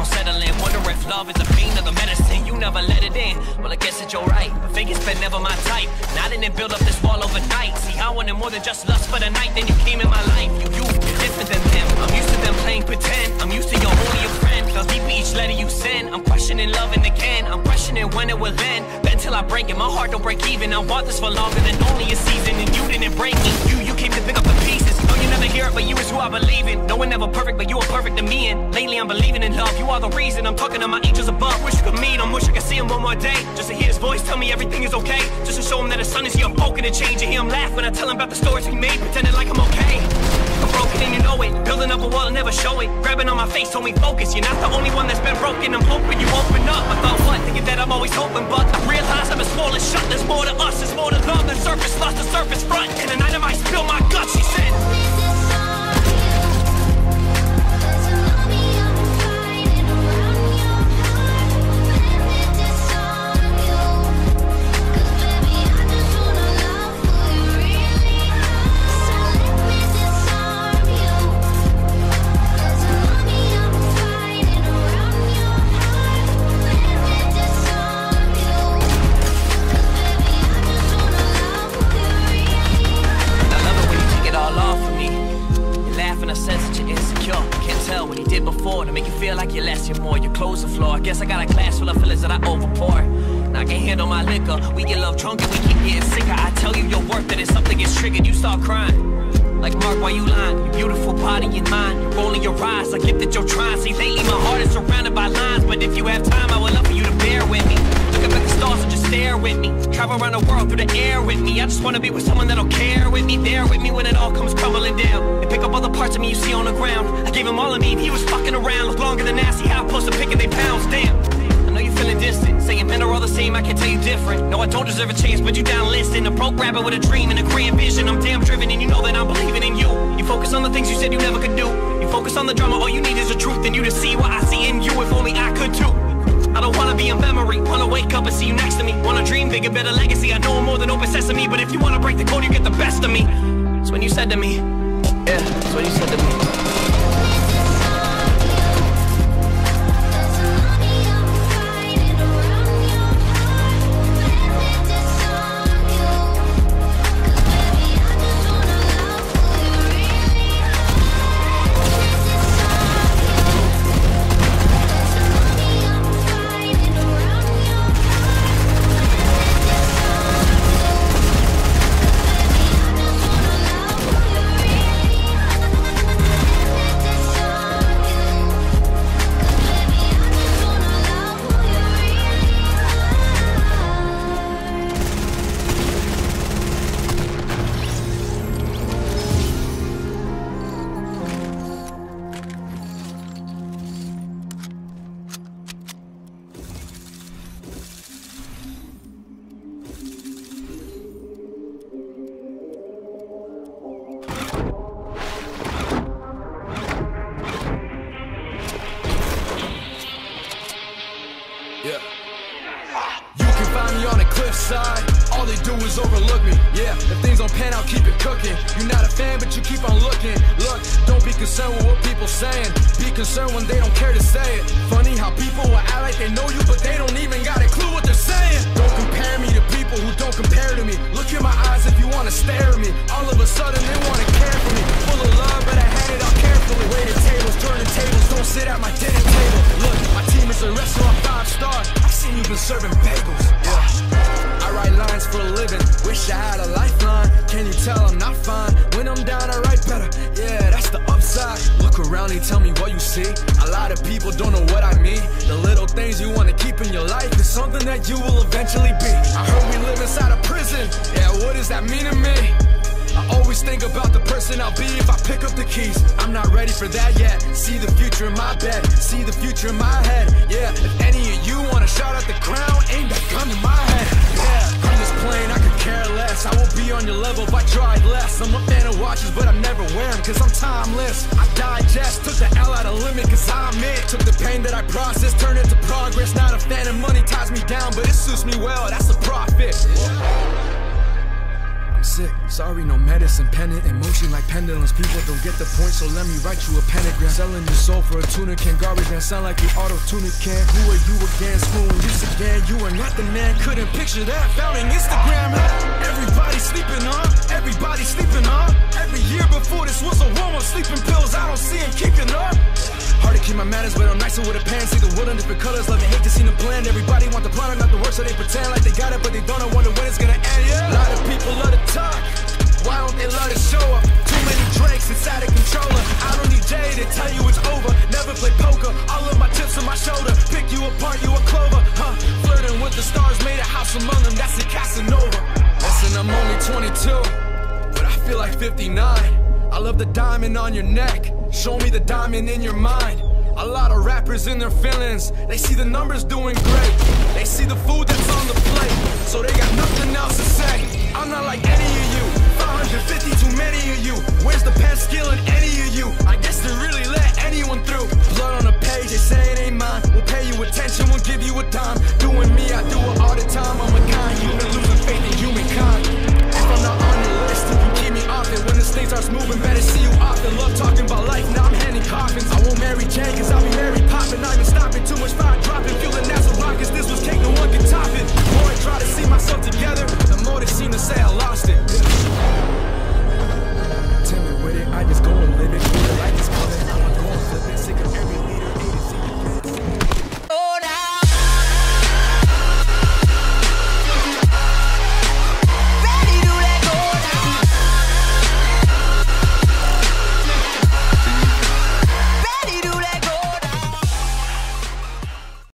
settle in. Wonder if love is a pain or the medicine. You never let it in. Well, I guess that you're right. But Vegas been never my type. And I didn't build up this wall overnight. See, I wanted more than just lust for the night. Then you came in my life. You're different than them. I'm used to them playing pretend. I'm used to you're only a friend. Fell deep in each letter you send. I'm questioning loving again. I'm questioning when it will end. Bet till I break it. My heart don't break even. I want this for longer than only a season. And you didn't break me. You came to pick up the pieces. No, you never hear it, but you is who I believe in. No one ever perfect, but you are perfect to me. And lately I'm believing in love. You are the reason I'm talking to my angels above. Wish you could meet him. Wish I could see him one more day. Just to hear his voice tell me everything is okay. Just to show him that his son is here. I'm broken and change. And hear him laugh when I tell him about the stories we made. Pretending like I'm okay. I'm broken and you know it. Building up a wall and never show it. Grabbing on my face told me focus. You're not the only one that's been broken. I'm hoping you open up. I thought what? Thinking that I'm always hoping. But I realize I've been swollen shut. There's more to us. There's more to love than surface lust. The surface front. And the night I might spill my guts. She said to make you feel like you're less, you're more. You close the floor. I guess I got a glass full of feelings that I overpour. Now I can't handle my liquor. We get love drunk and we keep getting sicker. I tell you your worth, that if something gets triggered, you start crying. Like Mark, why you lying? Your beautiful body and mind. You're rolling your eyes. I get that you're trying. See, lately my heart is surrounded by lines. But if you have time, I would love for you to bear with me. Look up at the stars and just stare with me. Travel around the world through the air with me. I just wanna be with someone that'll care with me. There with me when it all comes crumbling down. And pick up all the parts of me you see on the ground. I gave him all of me and he was fucking around. Look longer than that, see how I'm supposed to pick and they pounds. Damn, I know you're feeling distant. Saying men are all the same, I can tell you different. No, I don't deserve a chance, but you down listen. A broke rapper with a dream and a grand vision. I'm damn driven and you know that I'm believing in you. You focus on the things you said you never could do. You focus on the drama, all you need is the truth. And you to see what I see in you, if only I could too. I don't wanna be a memory, wanna wake up and see you next to me. Wanna dream bigger, better legacy. I know I'm more than open sesame, but if you wanna break the code, you get the best of me. That's when you said to me, yeah, that's what you said to me. Yeah. You can find me on the cliffside. All they do is overlook me. Yeah, if things don't pan out, keep it cooking. You're not a fan, but you keep on looking. Look, don't be concerned with what people saying. Be concerned when they don't care to say it. Funny how people will act like they know you, but they don't even got a clue what they're saying. Don't compare me to people who don't compare to me. Look in my eyes if you wanna stare at me. All of a sudden they wanna care for me. Full of love, but I hand it out carefully. Waiting tables, turning tables, don't sit at my dinner table. Look, my team is a restaurant 5-star. I've seen you been serving bagels. Yeah. I write lines for a living. Wish I had a lifeline. Can you tell I'm not fine? When I'm down, I write better. Yeah, that's the upside. Look around and tell me what you see. A lot of people don't know what I mean. The little things you wanna keep in your life is something that you will eventually be. I heard we live inside a prison. Yeah, what does that mean to me? I always think about the person I'll be if I pick up the keys. I'm not ready for that yet. See the future in my bed, see the future in my head. Yeah, if any of you wanna shout out the crown, aim that gun in my head. Yeah, I'm just playing, I could care less. I won't be on your level if I tried less. I'm a fan of watches, but I never wear them cause I'm timeless. I digest, took the L out of limit cause I'm it. Took the pain that I processed, turned it to progress. Not a fan of money ties me down, but it suits me well, that's a profit. I'm sick. Sorry, no medicine, pendant in motion like pendulums. People don't get the point, so let me write you a pentagram. Selling your soul for a tuna can, garbage man, sound like you auto-tune it can. Who are you again? Screwing you again. You are not the man, couldn't picture that. Found on Instagram, everybody sleeping, huh? Everybody sleeping, huh? Every year before this was a war on sleeping pills. I don't see him keeping up. Hard to keep my manners, but I'm nicer with a pen. See the world in different colors, love and hate to see them blend. Everybody want the product, not the work, so they pretend like they got it, but they don't know wonder when it's gonna end. Yeah. A lot of people love to talk, why don't they love to show up? Too many drinks inside a controller. I don't need Jay to tell you it's over. Never play poker, all of my chips on my shoulder. Pick you apart, you a clover, huh? Flirting with the stars, made a house among them, that's a Casanova. Listen, I'm only 22, but I feel like 59. I love the diamond on your neck, show me the diamond in your mind. A lot of rappers in their feelings, they see the numbers doing great, they see the food that's on the plate, so they got nothing else to say. I'm not like any of you, 550 too many of you. Where's the pen skill in any of you? I guess they really let anyone through.